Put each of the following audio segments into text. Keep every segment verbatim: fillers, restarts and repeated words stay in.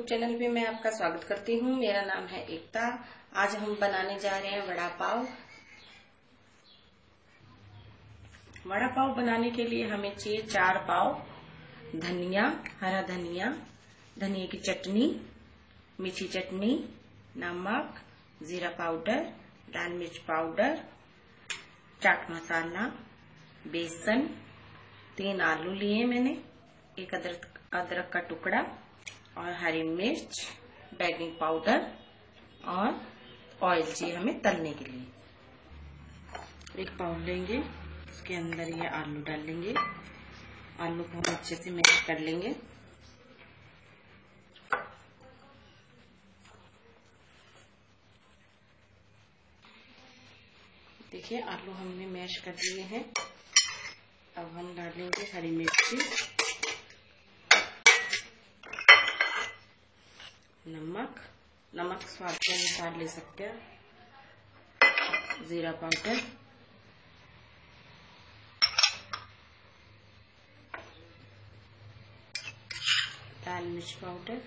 Channel पे मैं आपका स्वागत करती हूँ। मेरा नाम है एकता। आज हम बनाने जा रहे हैं वड़ा पाव। वड़ा पाव बनाने के लिए हमें चाहिए चार पाव धनिया, हरा धनिया, धनिया की चटनी, मीठी चटनी, नमक, जीरा पाउडर, लाल मिर्च पाउडर, चाट मसाला, बेसन, तीन आलू लिए मैंने, एक अदरक अदरक का टुकड़ा और हरी मिर्च, बेकिंग पाउडर और ऑयल चाहिए हमें तलने के लिए। एक पाव लेंगे, उसके अंदर ये आलू डाल लेंगे। आलू को हम अच्छे से मिक्स कर लेंगे। देखिए आलू हमने मैश कर दिए हैं। अब हम डालेंगे हरी मिर्ची, नमक, नमक स्वाद के अनुसार ले सकते हैं, जीरा पाउडर, लाल मिर्च पाउडर,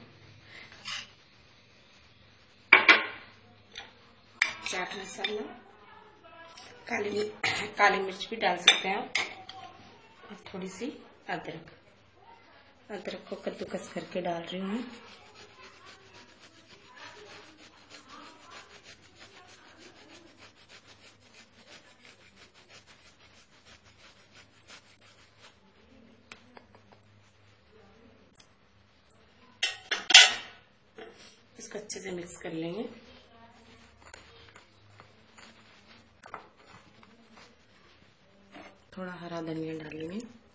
चाट मसाला, काली काली मिर्च भी डाल सकते हैं आप, और थोड़ी सी अदरक। अदरक को कद्दूकस करके डाल रही हूँ। इसको अच्छे से मिक्स कर लेंगे। थोड़ा हरा धनिया डालेंगे।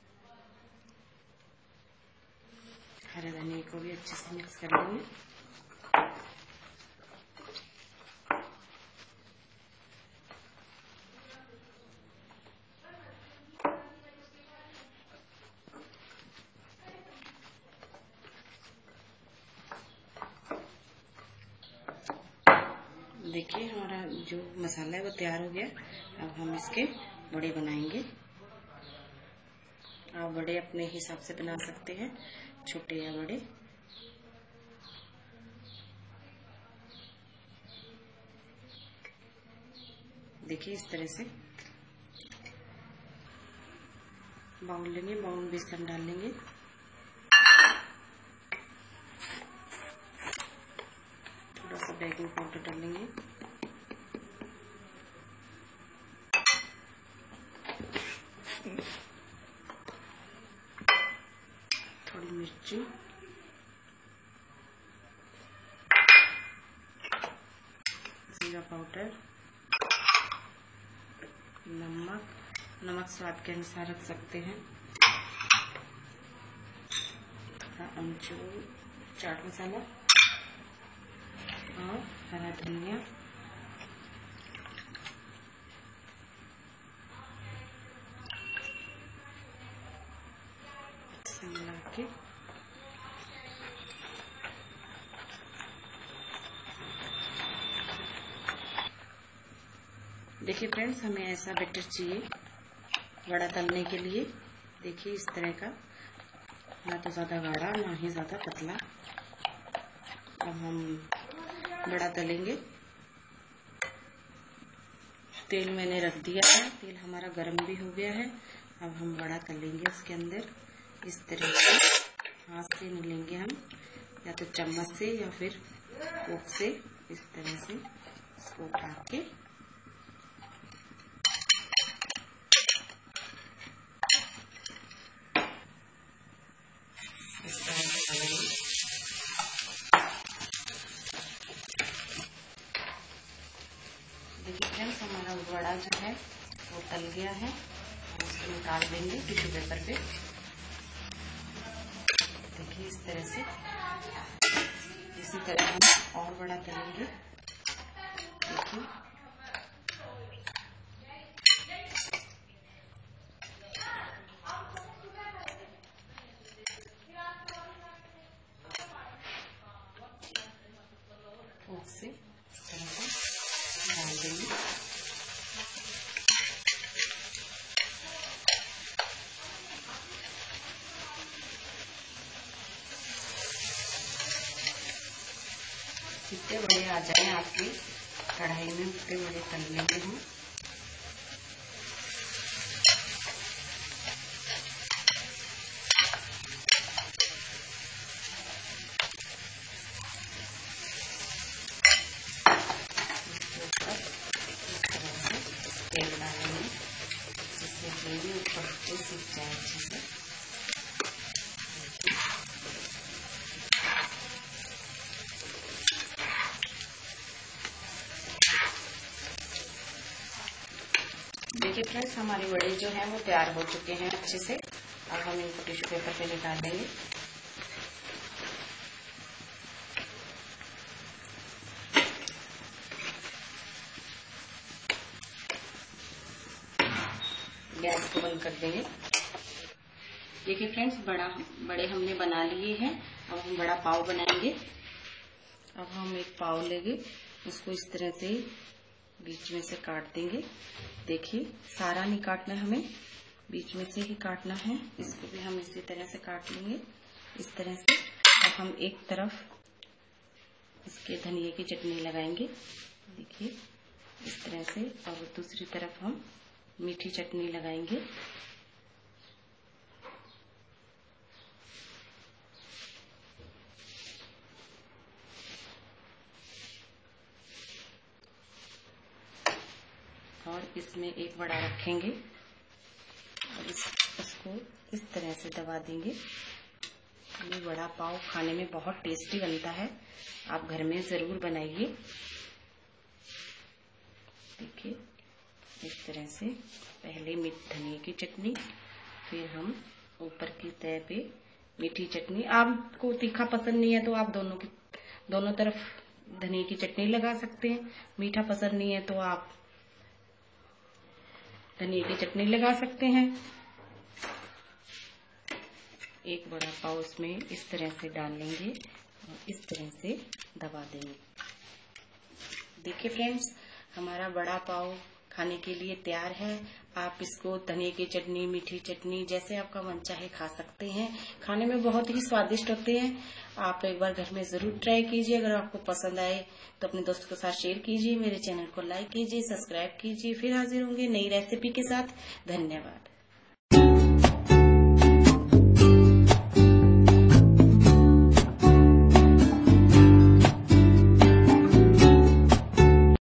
हरे धनिया को भी अच्छे से मिक्स कर लेंगे। देखिए हमारा जो मसाला है वो तैयार हो गया। अब हम इसके बड़े बनाएंगे। आप बड़े अपने हिसाब से बना सकते हैं, छोटे या बड़े। देखिए इस तरह से बाउल लेंगे, बाउल में बेसन डाल लेंगे, थोड़ा सा बेकिंग पाउडर डालेंगे, थोड़ी मिर्ची, जीरा पाउडर, नमक, नमक स्वाद के अनुसार रख सकते हैं, थोड़ा अमचूर, चाट मसाला और हरा धनिया। मिला के देखिए फ्रेंड्स, हमें ऐसा बैटर चाहिए वड़ा तलने के लिए। देखिए इस तरह का, ना तो ज्यादा गाढ़ा ना ही ज्यादा पतला। अब हम वड़ा तलेंगे। तेल मैंने रख दिया है, तेल हमारा गर्म भी हो गया है। अब हम वड़ा तलेंगे उसके अंदर। इस तरह से हाथ से मिलेंगे हम, या तो चम्मच से या फिर फोक से। इस तरह से इसको उठा के इस तरह से तलेंगे। देखिए फ्रेंड्स, हमारा वड़ा जो है वो तल गया है। उसको निकाल देंगे टिश्यू पेपर पे। देखिए इस तरह से, इसी तरह हम और बड़ा तलेंगे। देखिए फोक से इस तरह से डाल देंगे। जितने बड़े आ जाए आपके कढ़ाई में उतने बड़े तल लेंगे हम। तेल डालेंगे जिससे ग्रेवी ऊपर से सीख जाए अच्छे से। देखिए फ्रेंड्स, हमारे वड़े जो हैं वो तैयार हो चुके हैं अच्छे से। अब हम इनको टिश्यू पेपर पे निकाल देंगे। गैस को बंद कर देंगे। देखिए फ्रेंड्स, बड़ा बड़े हमने बना लिए हैं। अब हम बड़ा पाव बनाएंगे। अब हम एक पाव लेंगे, उसको इस तरह से बीच में से काट देंगे। देखिए, सारा नहीं काटना है हमें, बीच में से ही काटना है। इसको भी हम इसी तरह से काट लेंगे, इस तरह से। अब हम एक तरफ इसके धनिए की चटनी लगाएंगे, देखिए इस तरह से। और दूसरी तरफ हम मीठी चटनी लगाएंगे। और इसमें एक वड़ा रखेंगे और इस, इसको इस तरह से दबा देंगे। ये वड़ा पाव खाने में बहुत टेस्टी बनता है, आप घर में जरूर बनाइए। देखिए इस तरह से, पहले मीठी धनिए की चटनी, फिर हम ऊपर की तह पे मीठी चटनी। आपको तीखा पसंद नहीं है तो आप दोनों की दोनों तरफ धनिए की चटनी लगा सकते हैं। मीठा पसंद नहीं है तो आप धनिए की चटनी लगा सकते हैं। एक बड़ा पाव उसमें इस तरह से डाल लेंगे और इस तरह से दबा देंगे। देखिए फ्रेंड्स, हमारा बड़ा पाव खाने के लिए तैयार है। आप इसको धनिए की चटनी, मीठी चटनी, जैसे आपका मन चाहे खा सकते हैं। खाने में बहुत ही स्वादिष्ट होते हैं। आप एक बार घर में जरूर ट्राई कीजिए। अगर आपको पसंद आए तो अपने दोस्तों के साथ शेयर कीजिए। मेरे चैनल को लाइक कीजिए, सब्सक्राइब कीजिए। फिर हाजिर होंगे नई रेसिपी के साथ। धन्यवाद।